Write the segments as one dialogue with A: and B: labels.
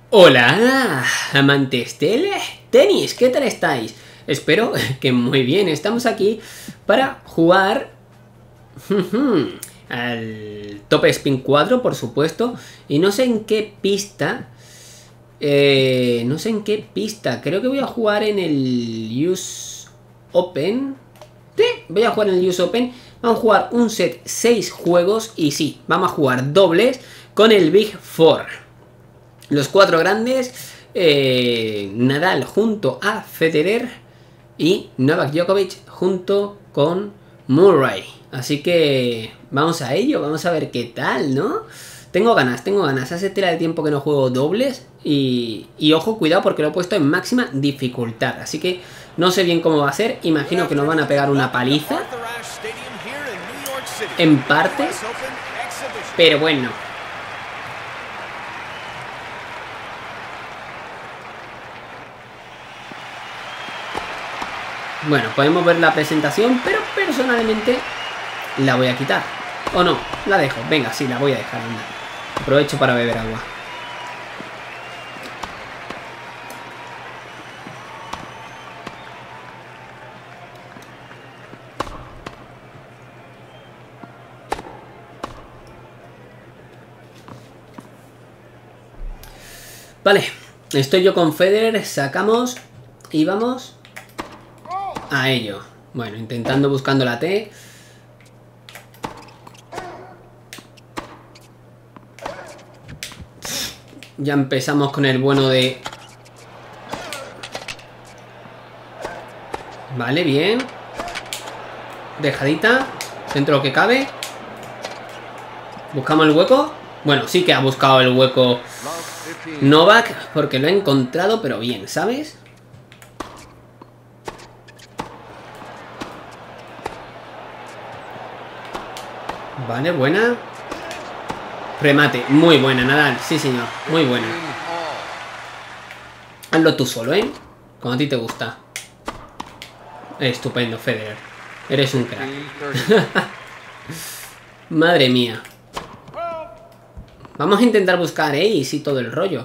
A: Hola, amantes del tenis, ¿qué tal estáis? Espero que muy bien. Estamos aquí para jugar al Top Spin 4, por supuesto. Y no sé en qué pista. No sé en qué pista. Creo que voy a jugar en el US Open. Sí, voy a jugar en el US Open. Vamos a jugar un set 6 juegos. Y sí, vamos a jugar dobles con el Big Four. Los cuatro grandes, Nadal junto a Federer y Novak Djokovic junto con Murray. Así que vamos a ello, vamos a ver qué tal, ¿no? Tengo ganas. Hace tela de tiempo que no juego dobles y ojo, cuidado porque lo he puesto en máxima dificultad. Así que no sé bien cómo va a ser. Imagino que nos van a pegar una paliza en parte, pero bueno. Bueno, podemos ver la presentación, pero personalmente la voy a quitar. ¿O no? La dejo. Venga, sí, la voy a dejar. Anda. Aprovecho para beber agua. Vale, estoy yo con Federer, sacamos y vamos a ello. Bueno, intentando, buscando la T. Ya empezamos con el bueno de... Vale, bien. Dejadita, dentro de lo que cabe. Buscamos el hueco. Bueno, sí que ha buscado el hueco Novak, porque lo ha encontrado, pero bien, ¿sabes? Vale, buena. Remate, muy buena, Nadal. Sí, señor, muy buena. Hazlo tú solo, ¿eh? Como a ti te gusta. Estupendo, Federer. Eres un crack. Madre mía. Vamos a intentar buscar ace y todo el rollo.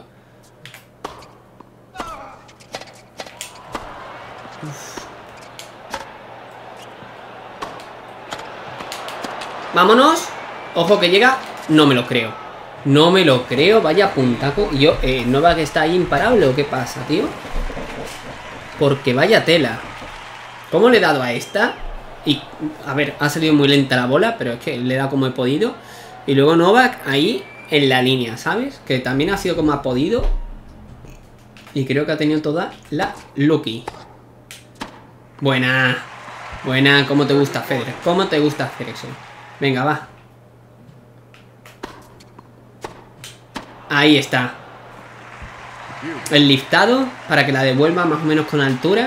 A: Vámonos. Ojo que llega. No me lo creo. No me lo creo. Vaya puntaco. Y yo, Novak está ahí imparable o qué pasa, tío. Porque vaya tela. ¿Cómo le he dado a esta? Y, a ver, ha salido muy lenta la bola, pero es que le he dado como he podido. Y luego Novak ahí en la línea, ¿sabes? Que también ha sido como ha podido. Y creo que ha tenido toda la lucky. Buena. Buena, ¿cómo te gusta, Federer? ¿Cómo te gusta hacer eso? Venga, va. Ahí está. El liftado para que la devuelva más o menos con altura.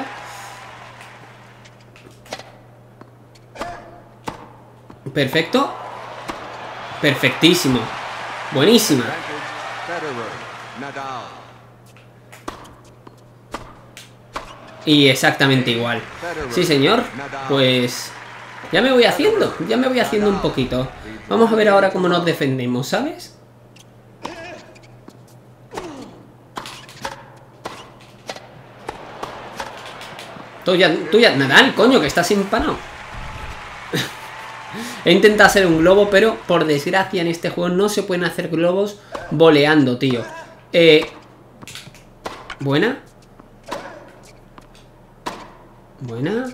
A: Perfecto. Perfectísimo. Buenísima. Y exactamente igual. Sí, señor. Pues ya me voy haciendo. Ya me voy haciendo un poquito. Vamos a ver ahora cómo nos defendemos, ¿sabes? Tuya, Nadal, coño, que estás empanado. He intentado hacer un globo, pero por desgracia en este juego no se pueden hacer globos voleando, tío. Buena. Buena.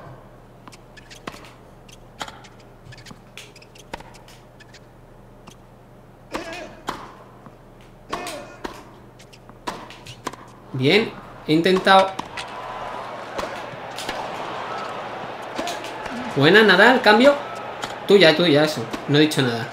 A: Bien. He intentado... Buena, Nadal, cambio. Tuya, eso. No he dicho nada.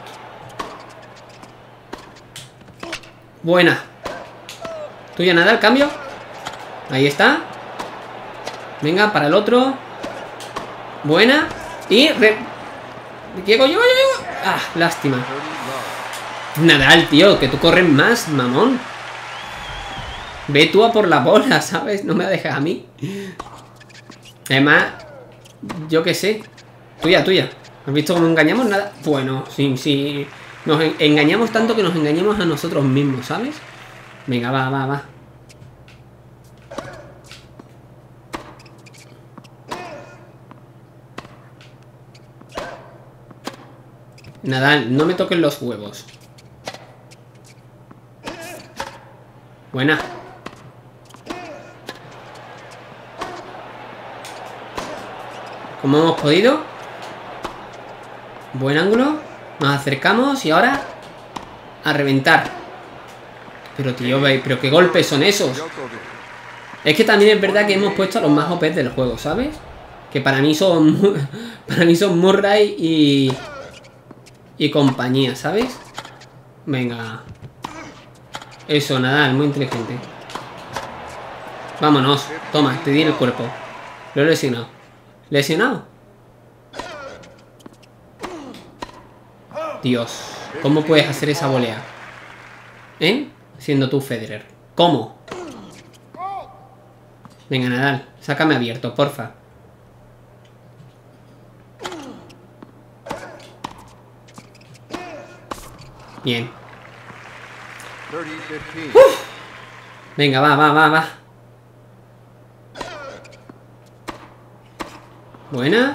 A: Buena. Tuya, Nadal, cambio. Ahí está. Venga, para el otro. Buena. Y... Llego. Ah, lástima. Nadal, tío, que tú corres más, mamón. Ve tú a por la bola, ¿sabes? No me dejas a mí. Además... Yo qué sé. Tuya. ¿Has visto cómo engañamos? Nada. Bueno, sí. Nos engañamos tanto que nos engañamos a nosotros mismos, ¿sabes? Venga, va, va, va. Nadal, no me toquen los huevos. Buena. Como hemos podido. Buen ángulo. Nos acercamos y ahora a reventar. Pero tío, pero qué golpes son esos. Es que también es verdad que hemos puesto a los más OP del juego, ¿sabes? Que para mí son para mí son Murray y compañía, ¿sabes? Venga. Eso, Nadal, muy inteligente. Vámonos. Toma, te di el cuerpo. Lo he lesionado. ¿Lesionado? Dios, ¿cómo puedes hacer esa volea? ¿Eh? Siendo tú Federer. ¿Cómo? Venga, Nadal, sácame abierto, porfa. Bien. ¡Uf! Venga, va, va, va, va. Buena.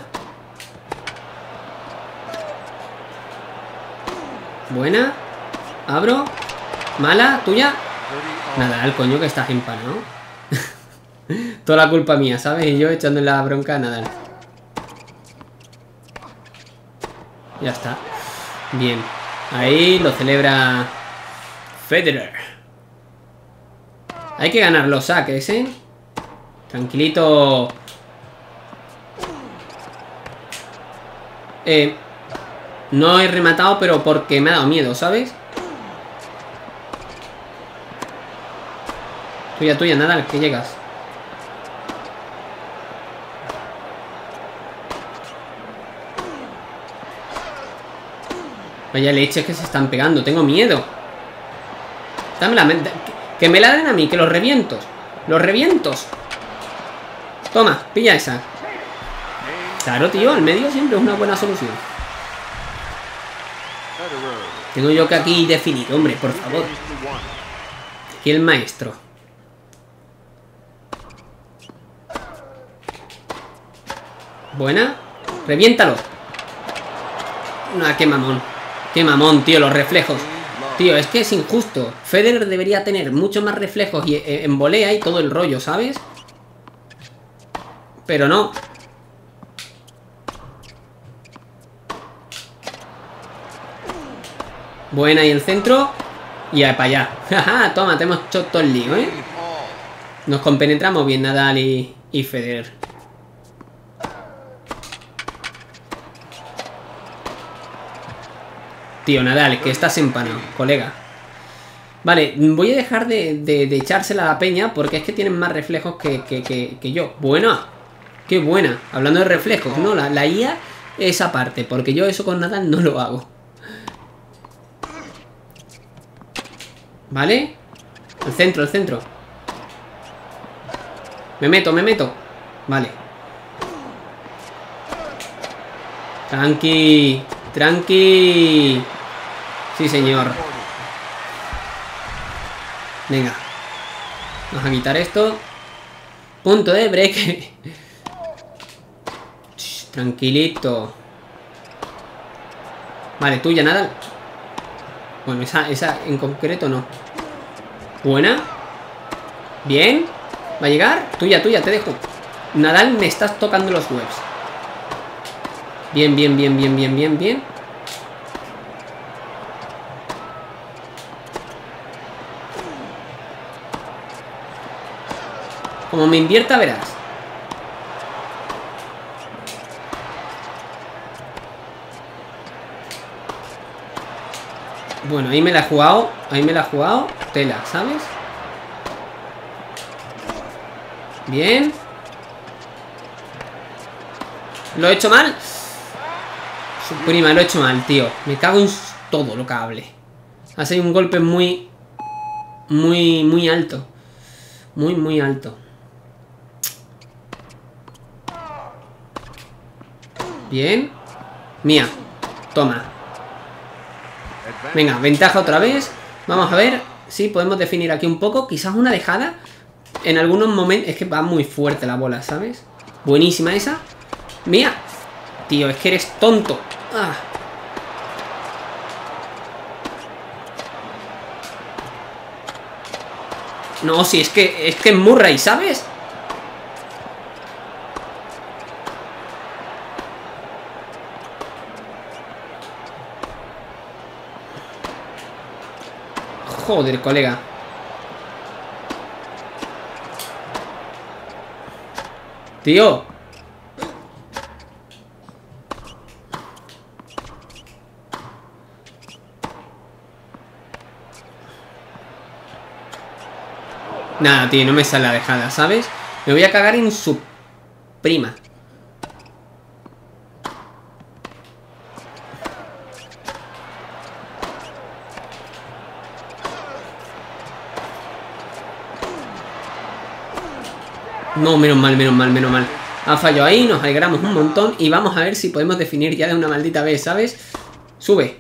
A: Buena. Abro. Mala, tuya. Nadal, coño, que estás empanado. Toda la culpa mía, ¿sabes? Y yo echándole la bronca a Nadal. Ya está. Bien. Ahí lo celebra Federer. Hay que ganar los saques, ¿eh? Tranquilito. No he rematado, pero porque me ha dado miedo, ¿sabes? Tuya, tuya, Nadal, que llegas. Vaya leches que se están pegando, tengo miedo. Dame la mente. Que me la den a mí, que los revientos. Los revientos. Toma, pilla esa. Claro, tío, al medio siempre es una buena solución. Tengo yo que aquí definir, hombre, por favor. Aquí el maestro. Buena. Reviéntalo. Qué mamón. Qué mamón, tío, los reflejos. Tío, es que es injusto. Federer debería tener mucho más reflejos y en volea y todo el rollo, ¿sabes? Pero no. Buena, y el centro. Y para allá. Jaja, toma, te hemos hecho todo el lío, ¿eh? Nos compenetramos bien Nadal y Federer. Tío, Nadal, que estás empanado, colega. Vale, voy a dejar de echársela a la peña porque es que tienen más reflejos que yo. Buena. Qué buena. Hablando de reflejos, ¿no? La IA es aparte, porque yo eso con Nadal no lo hago. ¿Vale? El centro, el centro. Me meto, me meto. Vale. Tranqui. Tranqui. Sí, señor. Venga. Vamos a quitar esto. Punto de break. Tranquilito. Vale, tuya, Nadal. Bueno, esa en concreto no. Buena. Bien. ¿Va a llegar? Tuya, tuya, te dejo. Nadal, me estás tocando los webs. Bien, bien, bien, bien, bien, bien, bien. Como me invierta, verás. Bueno, ahí me la he jugado. Ahí me la he jugado. Tela, ¿sabes? Bien. ¿Lo he hecho mal? Su prima, lo he hecho mal, tío. Me cago en todo lo que hable. Ha sido un golpe muy alto. Muy alto. Bien. Mía. Toma. Venga, ventaja otra vez. Vamos a ver. Sí, podemos definir aquí un poco. Quizás una dejada. En algunos momentos... Es que va muy fuerte la bola, ¿sabes? Buenísima esa. Mía. Tío, es que eres tonto. Ah. No, si es que es Murray, ¿sabes? Joder, colega. Tío. Nada, tío, no me sale la dejada, ¿sabes? Me voy a cagar en su prima. No, menos mal, menos mal, menos mal. Ha fallado ahí, nos alegramos un montón. Y vamos a ver si podemos definir ya de una maldita vez, ¿sabes? Sube.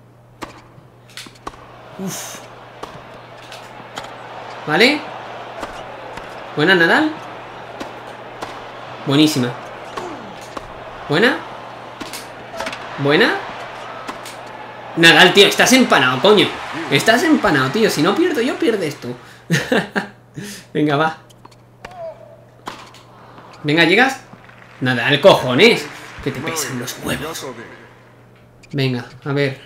A: Uf. ¿Vale? Buena, Nadal. Buenísima. Buena. Buena. Nadal, tío, estás empanado, coño. Estás empanado, tío. Si no pierdo yo, pierdes tú. Venga, va. Venga, llegas. Nadal, cojones. Que te pesan los huevos. Venga, a ver.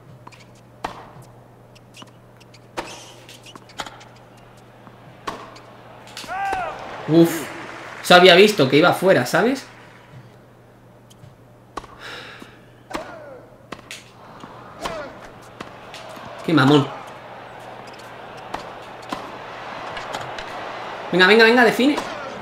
A: Uf. Se había visto que iba afuera, ¿sabes? Qué mamón. Venga, venga, venga, define.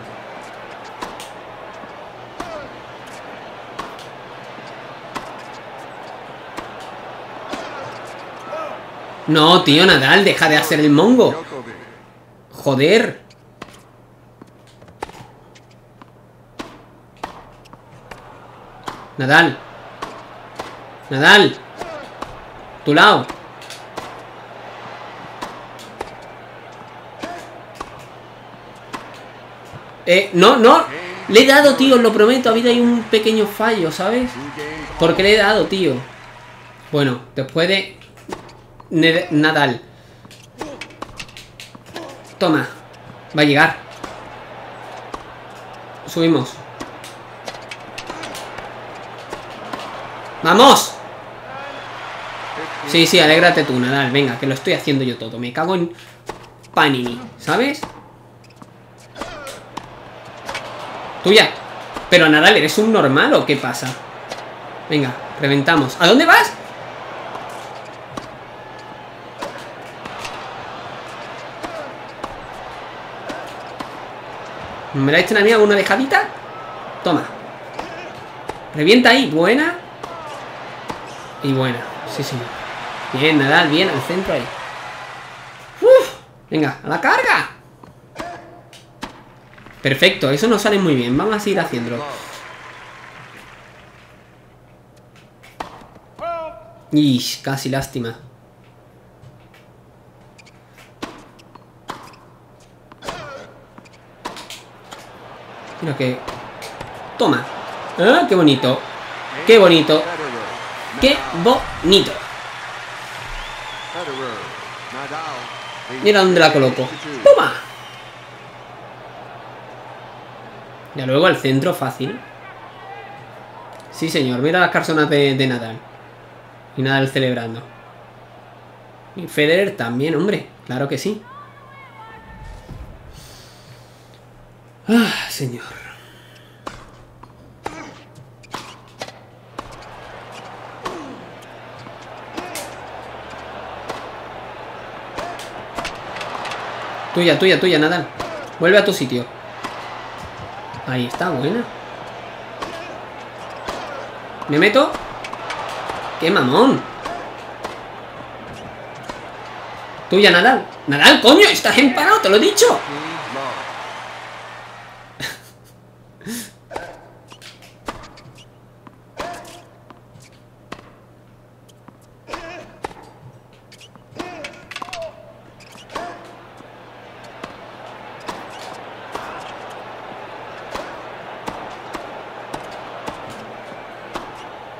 A: No, tío, Nadal, deja de hacer el mongo. Joder. Nadal. Nadal. Tu lado. No, no. Le he dado, tío, os lo prometo. Ha habido ahí un pequeño fallo, ¿sabes? Porque le he dado, tío. Bueno, después de... Nadal. Toma. Va a llegar. Subimos. ¡Vamos! Sí, sí, alégrate tú, Nadal. Venga, que lo estoy haciendo yo todo. Me cago en Panini, ¿sabes? Tuya. Pero Nadal, ¿eres un normal o qué pasa? Venga, reventamos. ¿A dónde vas? ¿Me la echan a mí alguna dejadita? Toma. Revienta ahí, buena. Y buena, sí, sí. Bien, Nadal, bien, al centro ahí. Uf, venga, a la carga. Perfecto, eso nos sale muy bien. Vamos a seguir haciéndolo. Ish, casi lástima. Mira que... Toma. Ah, qué bonito. Qué bonito. ¡Qué bonito! Mira dónde la coloco. ¡Toma! Ya luego al centro, fácil. Sí, señor. Mira las personas de Nadal. Y Nadal celebrando. Y Federer también, hombre. Claro que sí. Ah, señor. Tuya, tuya, tuya, Nadal. Vuelve a tu sitio. Ahí está, buena. ¿Me meto? ¡Qué mamón! Tuya, Nadal. Nadal, coño, estás empanado, te lo he dicho.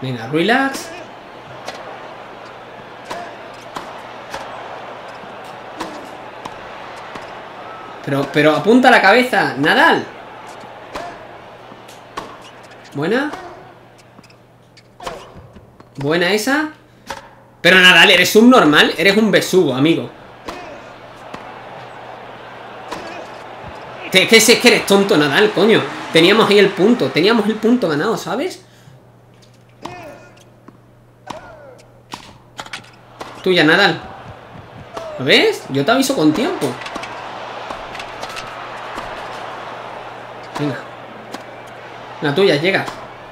A: Venga, relax. Pero apunta la cabeza, Nadal. Buena. Buena esa. Pero Nadal, eres subnormal. Eres un besugo, amigo. Es que eres tonto, Nadal, coño. Teníamos ahí el punto. Teníamos el punto ganado, ¿sabes? Tuya, Nadal. ¿Lo ves? Yo te aviso con tiempo. Venga. La tuya, llega.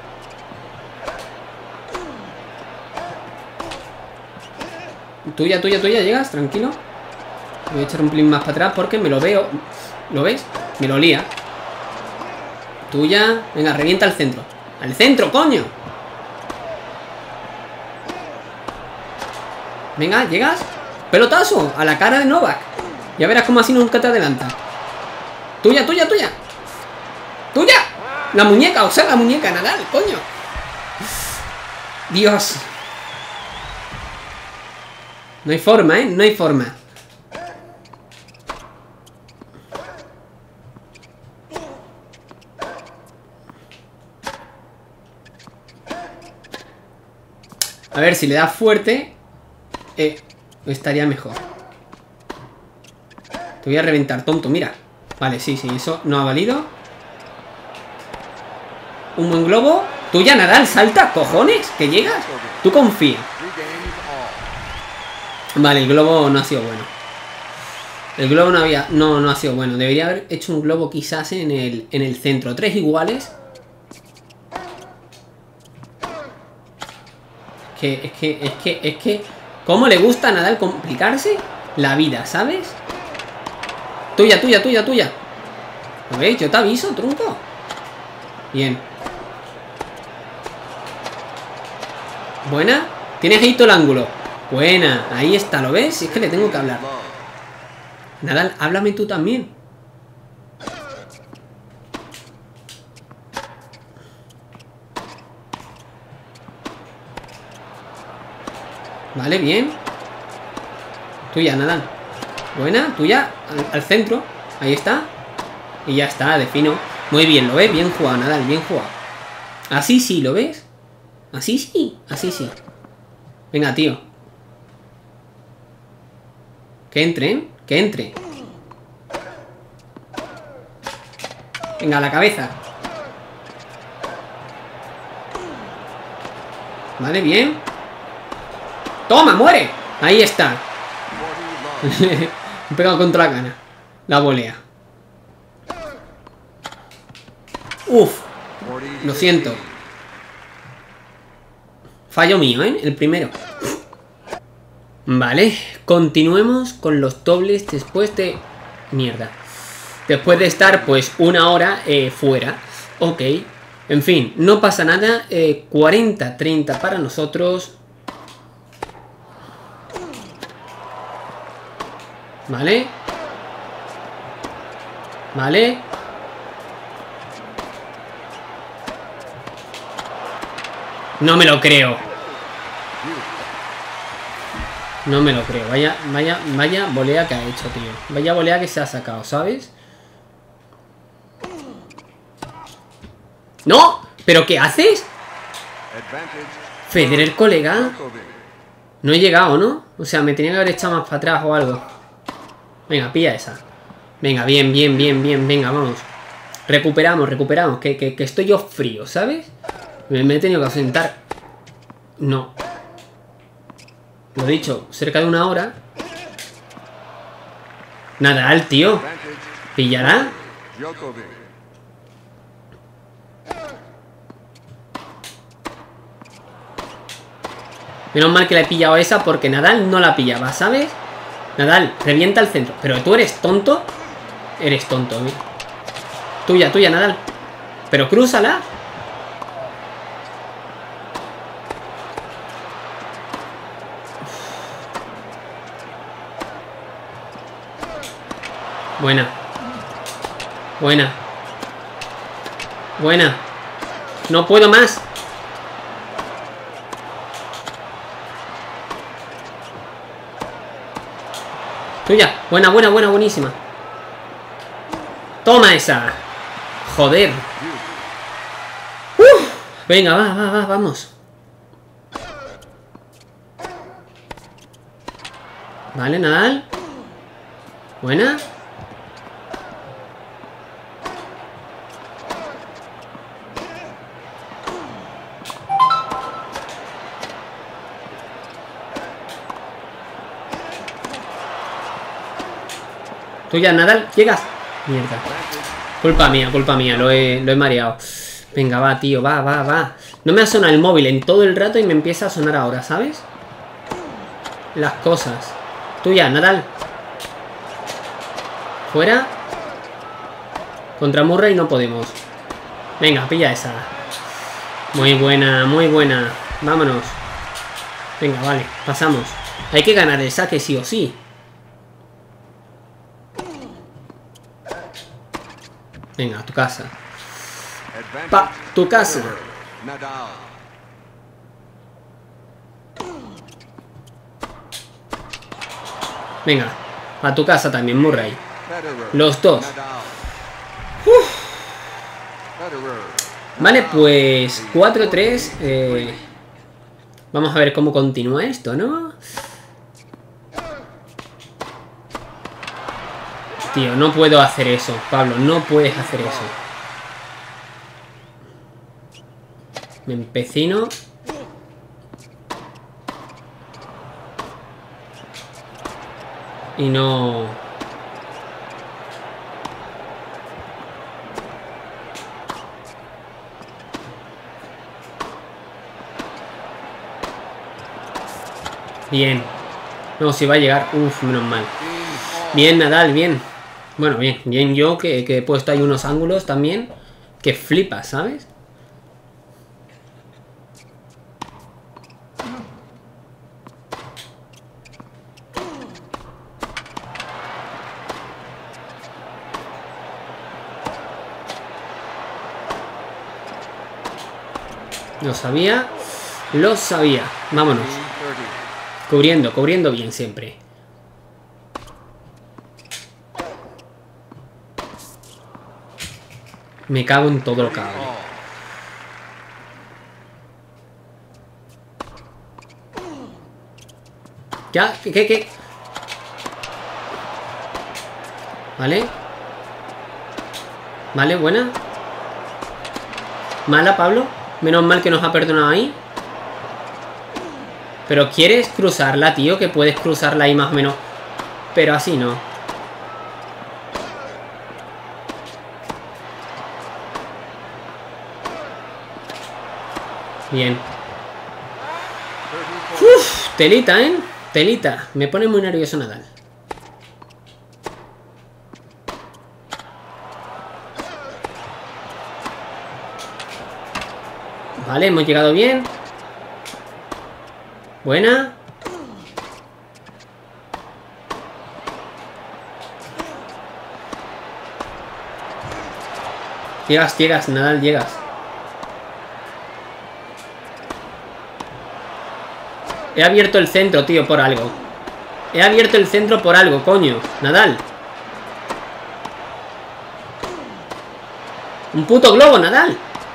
A: Tuya, llegas, tranquilo. Voy a echar un pelín más para atrás porque me lo veo. ¿Lo ves? Me lo lía. Tuya. Venga, revienta al centro. ¡Al centro, coño! Venga, llegas. ¡Pelotazo! A la cara de Novak. Ya verás cómo así nunca te adelanta. Tuya. ¡Tuya! La muñeca, o sea, la muñeca, Nadal, coño. Dios. No hay forma, ¿eh? No hay forma. A ver, si le das fuerte estaría mejor. Te voy a reventar, tonto, mira. Vale, sí, eso no ha valido. Un buen globo. Tuya, Nadal, salta, cojones, que llegas. Tú confía. Vale, el globo no ha sido bueno. El globo no ha sido bueno. Debería haber hecho un globo quizás en el centro. 3 iguales. Es que ¿cómo le gusta a Nadal complicarse la vida, ¿sabes? Tuya. ¿Lo ves? Yo te aviso, tronco. Bien. Buena. Tienes ahí todo el ángulo. Buena. Ahí está, ¿lo ves? Si es que le tengo que hablar. Nadal, háblame tú también. Vale, bien. Tuya, Nadal. Buena, tuya. Al centro. Ahí está. Y ya está, defino. Muy bien, ¿lo ves? Bien jugado, Nadal, bien jugado. Así sí, ¿lo ves? Así sí, así sí. Venga, tío. Que entren, que entre. Venga, a la cabeza. Vale, bien. ¡Toma, muere! Ahí está. Me he pegado contra la cana. La volea. Uf. Lo siento. Fallo mío, ¿eh? El primero. Vale. Continuemos con los dobles después de... Mierda. Después de estar, pues, 1 hora fuera. Ok. En fin, no pasa nada. 40-30 para nosotros. Vale. Vale. No me lo creo. No me lo creo. Vaya volea que ha hecho, tío. Vaya volea que se ha sacado, ¿sabes? ¡No! ¿Pero qué haces? Federer, colega. No he llegado, ¿no? O sea, me tenía que haber echado más para atrás o algo. Venga, pilla esa. Venga, bien. Venga, vamos. Recuperamos. Que estoy yo frío, ¿sabes? Me he tenido que sentar. No. Lo dicho, cerca de 1 hora. Nadal, tío. ¿Pillará? Menos mal que la he pillado esa porque Nadal no la pillaba, ¿sabes? Nadal, revienta el centro. Pero tú eres tonto. Eres tonto, ¿eh? Tuya, Nadal. Pero crúzala. Buena. No puedo más. Tuya. Buena, buena, buena, buenísima. Toma esa. Joder. Venga, va, vamos. Vale, Nadal. Buena. Tuya, Nadal. Llegas. Mierda. Culpa mía. Lo he mareado. Venga, va, tío. Va. No me ha sonado el móvil en todo el rato y me empieza a sonar ahora, ¿sabes? Las cosas. Tuya, Nadal. Fuera. Contra Murray no podemos. Venga, pilla esa. Muy buena, muy buena. Vámonos. Venga, vale, pasamos. Hay que ganar el saque sí o sí. Venga, a tu casa. Pa' tu casa. Venga, a tu casa también, Murray. Los dos. Vale, pues 4-3. Vamos a ver cómo continúa esto, ¿no? Tío, no puedo hacer eso, Pablo. No puedes hacer eso. Me empecino. Y no... Bien. No, si va a llegar. Uf, menos mal. Bien, Nadal, bien. Bueno, bien yo que he puesto ahí unos ángulos también. Que flipa, ¿sabes? Lo sabía. Lo sabía. Vámonos. Cubriendo bien siempre. Me cago en todo lo que hago. Ya, ¿qué? Vale. Vale, buena. Mala, Pablo. Menos mal que nos ha perdonado ahí. Pero quieres cruzarla, tío. Que puedes cruzarla ahí más o menos. Pero así no. Bien. Uf, telita, ¿eh? Telita. Me pone muy nervioso Nadal. Vale, hemos llegado bien. Buena. Llegas, Nadal, llegas. He abierto el centro, tío, por algo. He abierto el centro por algo, coño. Nadal. Un puto globo, Nadal.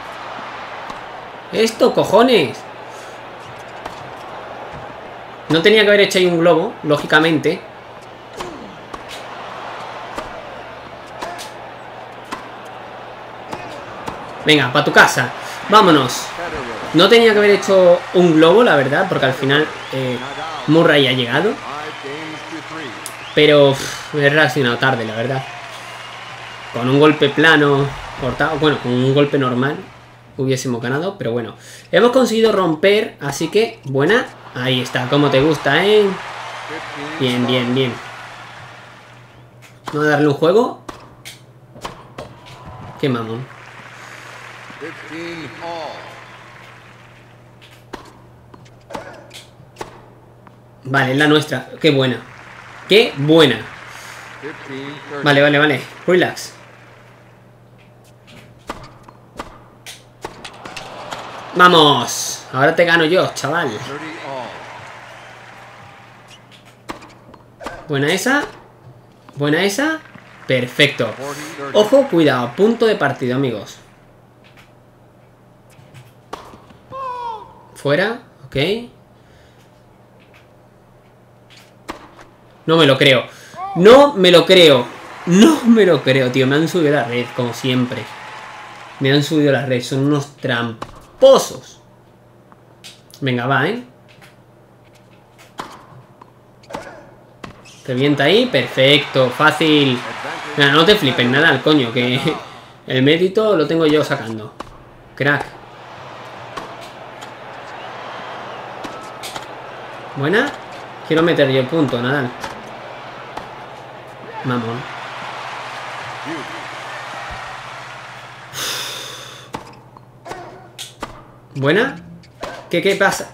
A: Esto, cojones. No tenía que haber hecho ahí un globo, lógicamente. Venga, para tu casa. Vámonos. No tenía que haber hecho un globo, la verdad, porque al final Murray ha llegado. Pero he reaccionado tarde, la verdad. Con un golpe plano, cortado, bueno, con un golpe normal hubiésemos ganado, pero bueno. Hemos conseguido romper, así que buena. Ahí está, como te gusta, ¿eh? Bien. Vamos a darle un juego. Qué mamón. Vale, es la nuestra. Qué buena. Qué buena. Vale. Relax. Vamos. Ahora te gano yo, chaval. Buena esa. Buena esa. Perfecto. Ojo, cuidado. Punto de partido, amigos. Fuera. Ok. No me lo creo. No me lo creo. No me lo creo, tío. Me han subido la red, como siempre. Me han subido la red. Son unos tramposos. Venga, va, ¿eh? Revienta ahí. Perfecto. Fácil. Nada, no te flipes nada al coño. Que el mérito lo tengo yo sacando. Crack. Buena. Quiero meter yo el punto, Nadal. Mamón. Buena. ¿Qué pasa?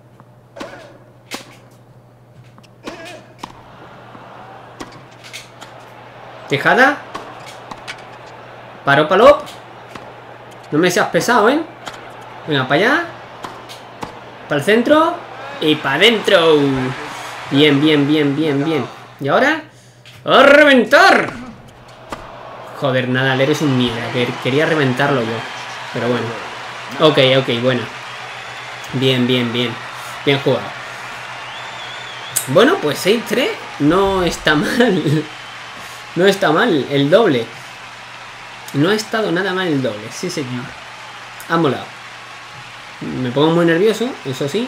A: Tejada. Paro, palo. No me seas pesado, ¿eh? Venga, para allá. Para el centro. Y para adentro. Bien, bien, bien, bien, bien. ¿Y ahora? ¡A reventar! Joder, Nadal, eres un mierda. Quería reventarlo yo. Pero bueno. Ok, buena. Bien, bien, bien. Bien jugado. Bueno, pues 6-3. No está mal. No está mal el doble. No ha estado nada mal el doble. Sí, señor. Ha molado. Me pongo muy nervioso, eso sí.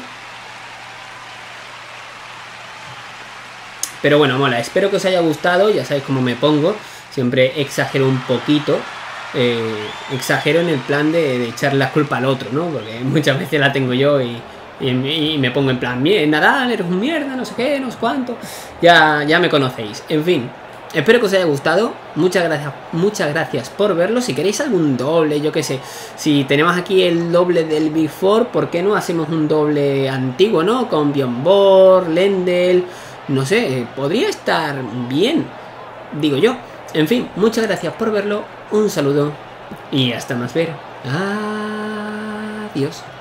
A: Pero bueno, mola. Espero que os haya gustado. Ya sabéis cómo me pongo. Siempre exagero un poquito. Exagero en el plan de echar la culpa al otro, ¿no? Porque muchas veces la tengo yo y me pongo en plan, Nadal, eres un mierda, no sé qué, no sé cuánto. Ya me conocéis. En fin. Espero que os haya gustado. Muchas gracias por verlo. Si queréis algún doble, yo qué sé. Si tenemos aquí el doble del Big Four, ¿por qué no hacemos un doble antiguo, no? Con Bjorn Borg, Lendl. No sé, podría estar bien, digo yo. En fin, muchas gracias por verlo. Un saludo y hasta más ver. Adiós.